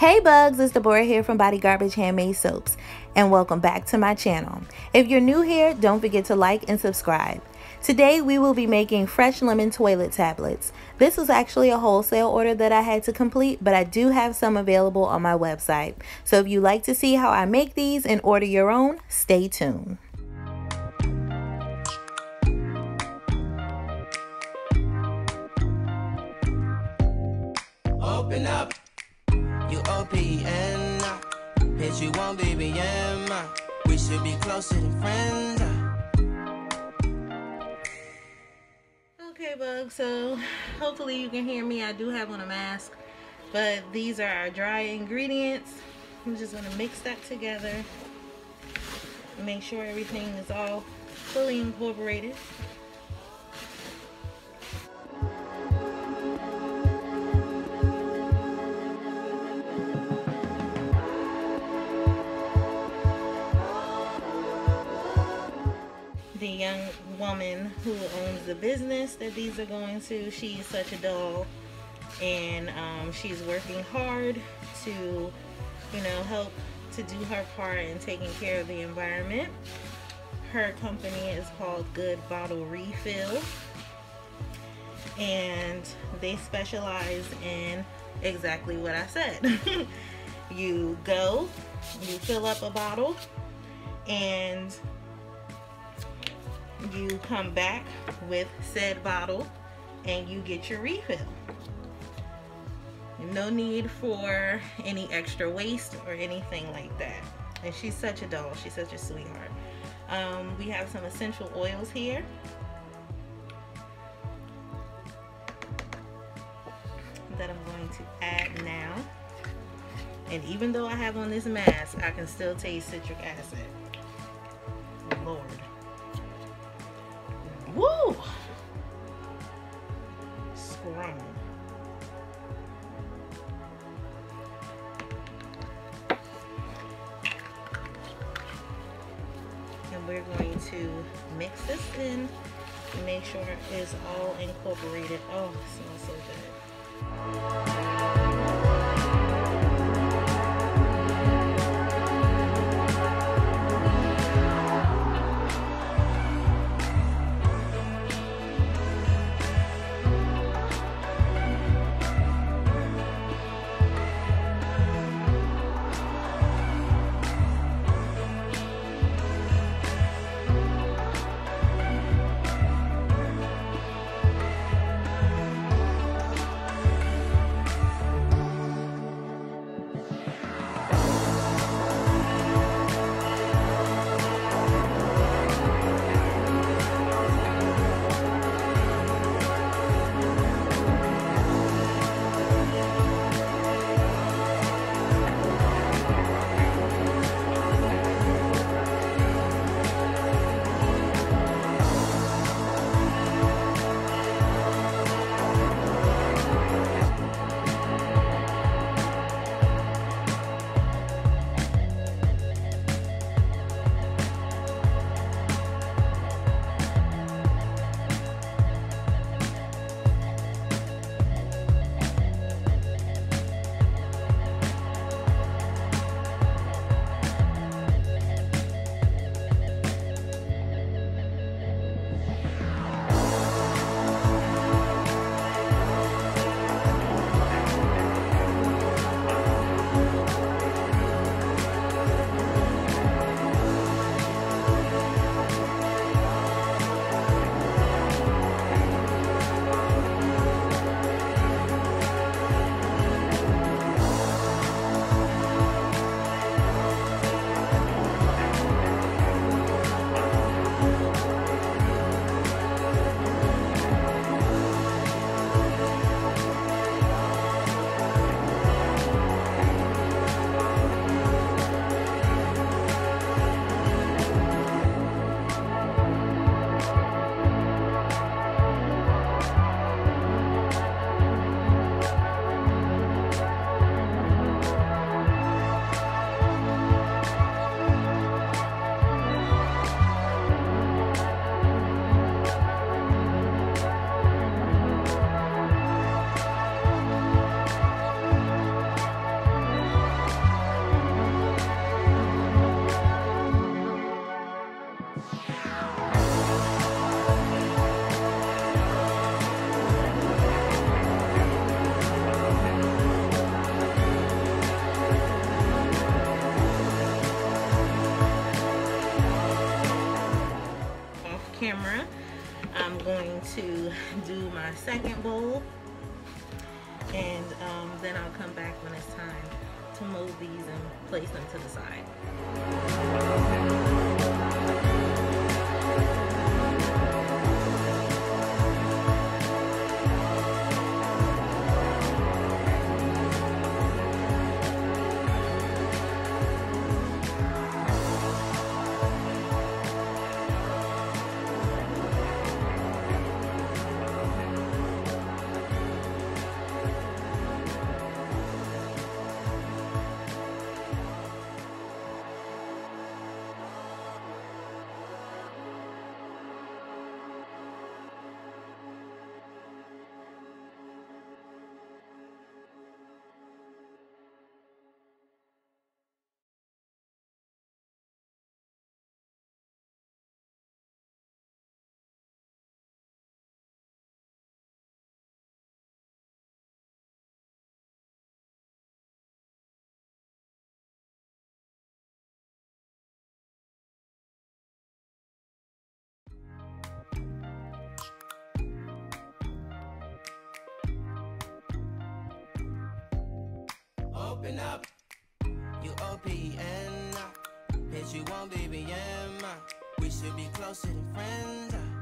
Hey bugs, it's Deborah here from Body Garbage Handmade Soaps, and welcome back to my channel. If you're new here, don't forget to like and subscribe. Today we will be making fresh lemon toilet tablets. This was actually a wholesale order that I had to complete, but I do have some available on my website. So if you'd like to see how I make these and order your own, stay tuned. Open up, you OPN, hit you on BBM, we should be closer than friends. Okay bugs, so hopefully you can hear me. I do have on a mask, but these are our dry ingredients. I'm just going to mix that together and make sure everything is all fully incorporated. The young woman who owns the business that these are going to, she is such a doll, and she's working hard to, help to do her part in taking care of the environment. Her company is called Good Bottle Refill, and they specialize in exactly what I said. You go, you fill up a bottle, and you come back with said bottle and you get your refill. No need for any extra waste or anything like that. And she's such a doll. She's such a sweetheart. We have some essential oils here. That I'm going to add now. And even though I have on this mask, I can still taste citric acid. Lord. Woo! Scrum. And we're going to mix this in and make sure it's all incorporated. Oh, it smells so good. to do my second bowl, and then I'll come back when it's time to mold these and place them to the side. Open up, you open up. Bitch, you won't be BM. We should be closer than friends.